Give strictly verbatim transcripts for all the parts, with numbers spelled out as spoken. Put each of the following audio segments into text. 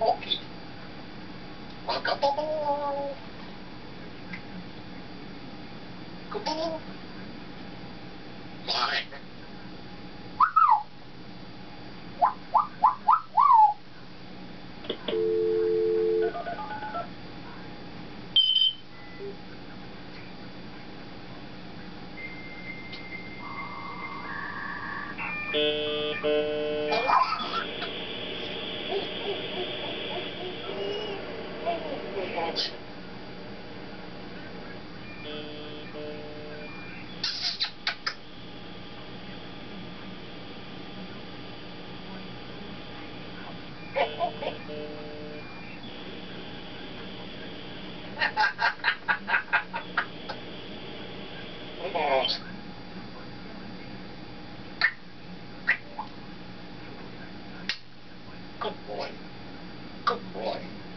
Okay. Waka-ball. Waka-ball. Fine. Good boy. Good boy.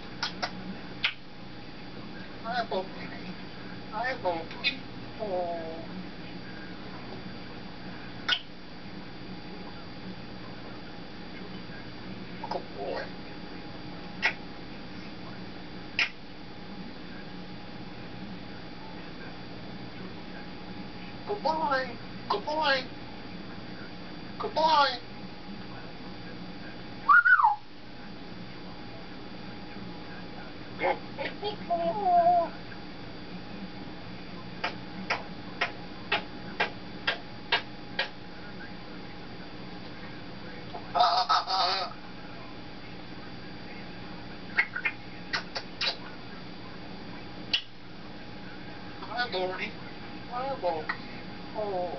I'm okay. I'm okay. Oh. Good boy. Good boy. Good boy. Good boy. Hi, Lordy. Hi, Lordy. Oh.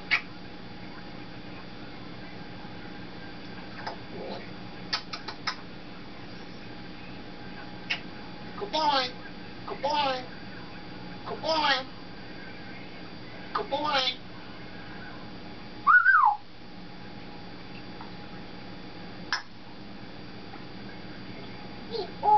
Good boy. Good boy. Good boy. Good boy. Good boy. Oh.